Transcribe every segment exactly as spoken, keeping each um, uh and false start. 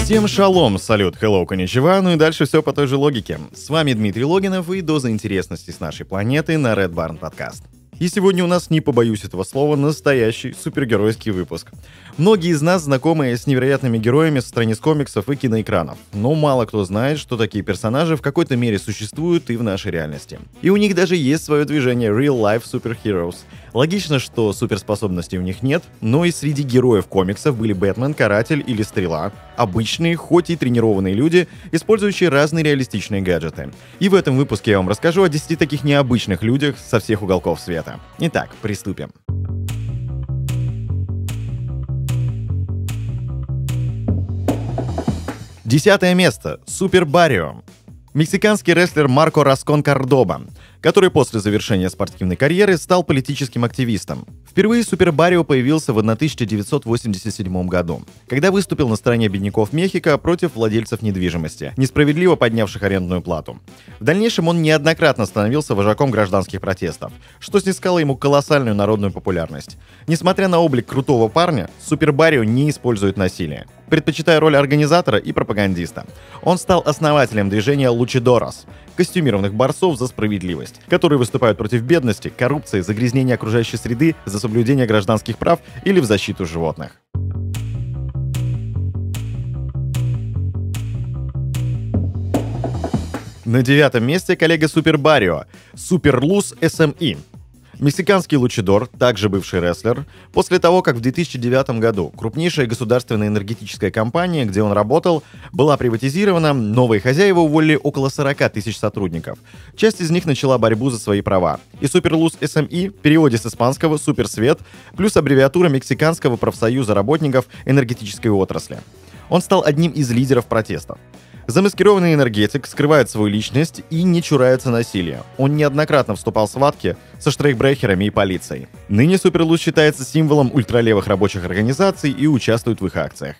Всем шалом, салют, hello, конничева, ну и дальше все по той же логике. С вами Дмитрий Логинов и доза интересности с нашей планеты на Red Barn Podcast. И сегодня у нас, не побоюсь этого слова, настоящий супергеройский выпуск. Многие из нас знакомы с невероятными героями со страниц комиксов и киноэкранов, но мало кто знает, что такие персонажи в какой-то мере существуют и в нашей реальности. И у них даже есть свое движение Real Life Superheroes. Логично, что суперспособностей у них нет, но и среди героев комиксов были Бэтмен, Каратель или Стрела. Обычные, хоть и тренированные люди, использующие разные реалистичные гаджеты. И в этом выпуске я вам расскажу о десяти таких необычных людях со всех уголков света. Итак, приступим. Десятое место. Супер Баррио. Мексиканский рестлер Марко Раскон Кордоба, который после завершения спортивной карьеры стал политическим активистом. Впервые Супер Баррио появился в тысяча девятьсот восемьдесят седьмом году, когда выступил на стороне бедняков Мехико против владельцев недвижимости, несправедливо поднявших арендную плату. В дальнейшем он неоднократно становился вожаком гражданских протестов, что снискало ему колоссальную народную популярность. Несмотря на облик крутого парня, Супер Баррио не использует насилие, предпочитая роль организатора и пропагандиста. Он стал основателем движения Лучидорос — костюмированных борцов за справедливость, которые выступают против бедности, коррупции, загрязнения окружающей среды, за соблюдение гражданских прав или в защиту животных. На девятом месте коллега Супер Баррио — Суперлус эс эм и. Мексиканский лучидор, также бывший рестлер, после того, как в две тысячи девятом году крупнейшая государственная энергетическая компания, где он работал, была приватизирована, новые хозяева уволили около сорок тысяч сотрудников. Часть из них начала борьбу за свои права. И Суперлус эс эм и в переводе с испанского «Суперсвет» плюс аббревиатура Мексиканского профсоюза работников энергетической отрасли. Он стал одним из лидеров протестов. Замаскированный энергетик скрывает свою личность и не чурается насилия. Он неоднократно вступал в схватки со штрейкбрехерами и полицией. Ныне Суперлус считается символом ультралевых рабочих организаций и участвует в их акциях.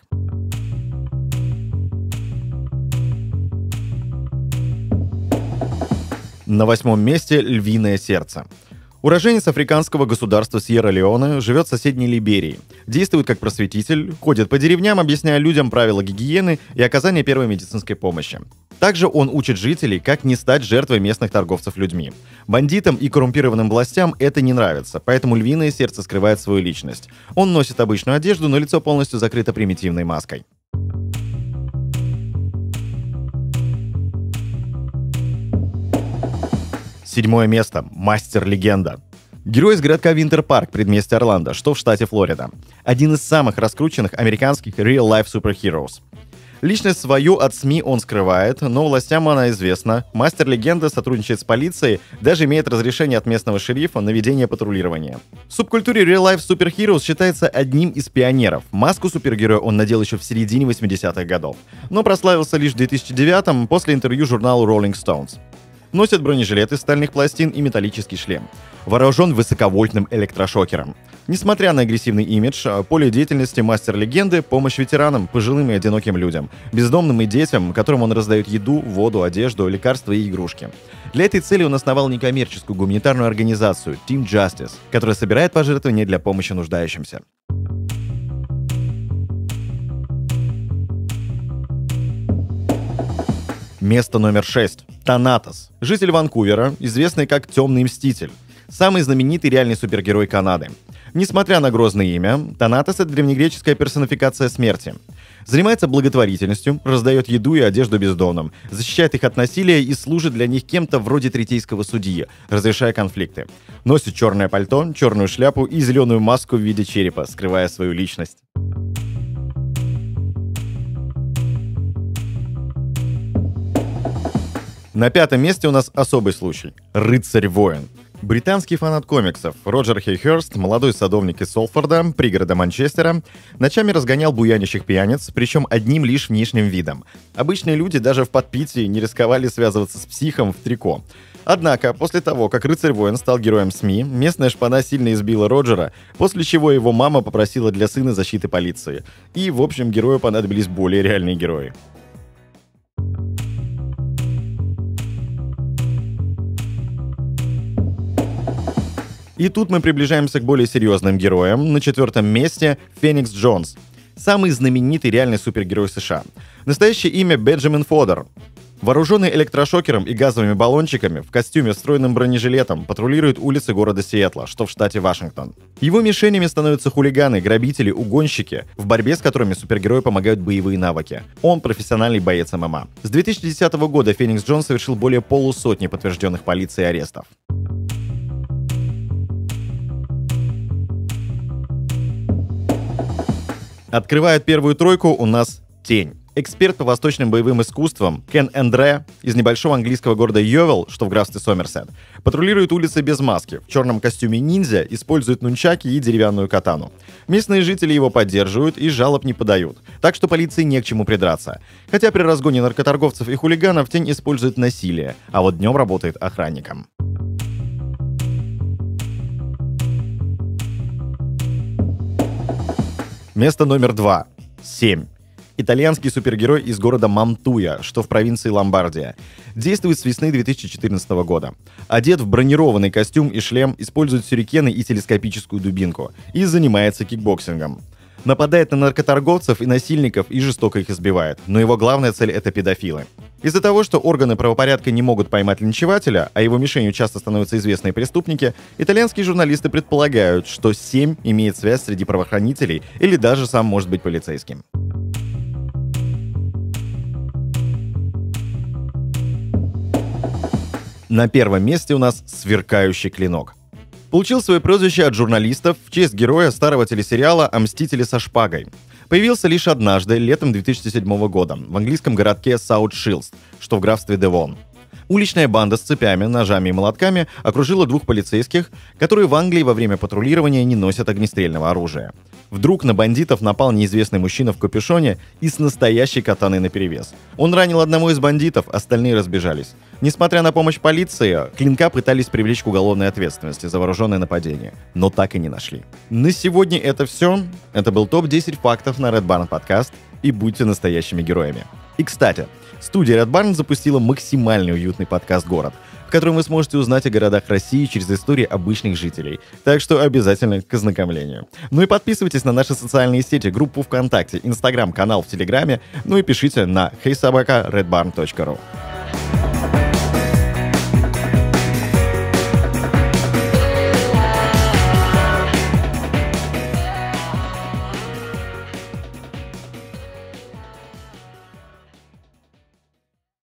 На восьмом месте Львиное сердце. Уроженец африканского государства Сьерра-Леоне, живет в соседней Либерии. Действует как просветитель, ходит по деревням, объясняя людям правила гигиены и оказания первой медицинской помощи. Также он учит жителей, как не стать жертвой местных торговцев людьми. Бандитам и коррумпированным властям это не нравится, поэтому Львиное сердце скрывает свою личность. Он носит обычную одежду, но лицо полностью закрыто примитивной маской. Седьмое место. Мастер-легенда. Герой из городка Винтер-Парк, предместья Орландо, что в штате Флорида. Один из самых раскрученных американских real-life superheroes. Личность свою от СМИ он скрывает, но властям она известна. Мастер-легенда сотрудничает с полицией, даже имеет разрешение от местного шерифа на ведение патрулирования. В субкультуре real-life superheroes считается одним из пионеров. Маску супергероя он надел еще в середине восьмидесятых годов, но прославился лишь в две тысячи девятом после интервью журналу Rolling Stones. Носит бронежилет из стальных пластин и металлический шлем. Вооружен высоковольтным электрошокером. Несмотря на агрессивный имидж, поле деятельности мастер-легенды — помощь ветеранам, пожилым и одиноким людям, бездомным и детям, которым он раздает еду, воду, одежду, лекарства и игрушки. Для этой цели он основал некоммерческую гуманитарную организацию Team Justice, которая собирает пожертвования для помощи нуждающимся. Место номер шесть. Танатос. Житель Ванкувера, известный как Темный Мститель. Самый знаменитый реальный супергерой Канады. Несмотря на грозное имя, Танатос — это древнегреческая персонификация смерти. Занимается благотворительностью, раздает еду и одежду бездомным, защищает их от насилия и служит для них кем-то вроде третейского судьи, разрешая конфликты. Носит черное пальто, черную шляпу и зеленую маску в виде черепа, скрывая свою личность. На пятом месте у нас особый случай – Рыцарь-воин. Британский фанат комиксов Роджер Хейхерст, молодой садовник из Солфорда, пригорода Манчестера, ночами разгонял буянящих пьяниц, причем одним лишь внешним видом. Обычные люди даже в подпитии не рисковали связываться с психом в трико. Однако, после того, как Рыцарь-воин стал героем СМИ, местная шпана сильно избила Роджера, после чего его мама попросила для сына защиты полиции. И, в общем, герою понадобились более реальные герои. И тут мы приближаемся к более серьезным героям. На четвертом месте Феникс Джонс. Самый знаменитый реальный супергерой США. Настоящее имя Бенджамин Фодер. Вооруженный электрошокером и газовыми баллончиками, в костюме с встроенным бронежилетом, патрулирует улицы города Сиэтла, что в штате Вашингтон. Его мишенями становятся хулиганы, грабители, угонщики, в борьбе с которыми супергерою помогают боевые навыки. Он профессиональный боец эм эм а. С две тысячи десятого года Феникс Джон совершил более полусотни подтвержденных полицией арестов. Открывает первую тройку у нас Тень. Эксперт по восточным боевым искусствам Кен Эндре из небольшого английского города Йовел, что в графстве Сомерсет, патрулирует улицы без маски, в черном костюме ниндзя, использует нунчаки и деревянную катану. Местные жители его поддерживают и жалоб не подают, так что полиции не к чему придраться. Хотя при разгоне наркоторговцев и хулиганов Тень использует насилие, а вот днем работает охранником. Место номер два. Семь. Итальянский супергерой из города Мантуя, что в провинции Ломбардия. Действует с весны две тысячи четырнадцатого года. Одет в бронированный костюм и шлем, использует сюрикены и телескопическую дубинку. И занимается кикбоксингом. Нападает на наркоторговцев и насильников и жестоко их избивает. Но его главная цель — это педофилы. Из-за того, что органы правопорядка не могут поймать линчевателя, а его мишенью часто становятся известные преступники, итальянские журналисты предполагают, что семь имеет связь среди правоохранителей или даже сам может быть полицейским. На первом месте у нас «Сверкающий клинок». Получил свое прозвище от журналистов в честь героя старого телесериала о «Мстителе со шпагой». Появился лишь однажды, летом две тысячи седьмого года, в английском городке Саут-Шилст, что в графстве Девон. Уличная банда с цепями, ножами и молотками окружила двух полицейских, которые в Англии во время патрулирования не носят огнестрельного оружия. Вдруг на бандитов напал неизвестный мужчина в капюшоне и с настоящей катаной наперевес. Он ранил одного из бандитов, остальные разбежались. Несмотря на помощь полиции, клинка пытались привлечь к уголовной ответственности за вооруженное нападение, но так и не нашли. На сегодня это все. Это был топ десять фактов на Red Barn Podcast. И будьте настоящими героями. И, кстати, студия Red Barn запустила максимально уютный подкаст «Город», в котором вы сможете узнать о городах России через истории обычных жителей. Так что обязательно к ознакомлению. Ну и подписывайтесь на наши социальные сети, группу ВКонтакте, Инстаграм, канал в Телеграме, ну и пишите на хей собака red barn точка ру.